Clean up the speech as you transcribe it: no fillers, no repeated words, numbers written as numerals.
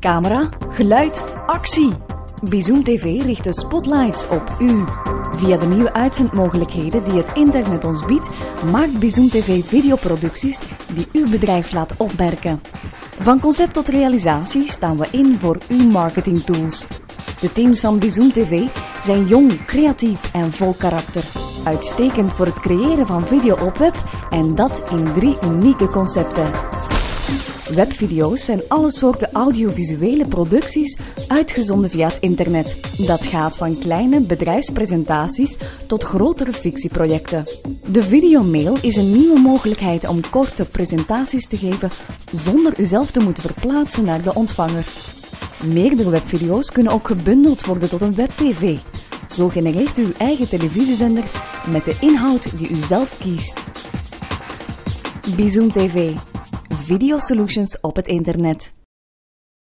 Camera, geluid, actie! Bizoom TV richt de spotlights op u. Via de nieuwe uitzendmogelijkheden die het internet ons biedt, maakt Bizoom TV videoproducties die uw bedrijf laat opmerken. Van concept tot realisatie staan we in voor uw marketingtools. De teams van Bizoom TV zijn jong, creatief en vol karakter. Uitstekend voor het creëren van video op web en dat in 3 unieke concepten. Webvideo's zijn alle soorten audiovisuele producties uitgezonden via het internet. Dat gaat van kleine bedrijfspresentaties tot grotere fictieprojecten. De videomail is een nieuwe mogelijkheid om korte presentaties te geven zonder uzelf te moeten verplaatsen naar de ontvanger. Meerdere webvideo's kunnen ook gebundeld worden tot een webtv. Zo genereert u uw eigen televisiezender met de inhoud die u zelf kiest. Bizoom TV. Video solutions op het internet.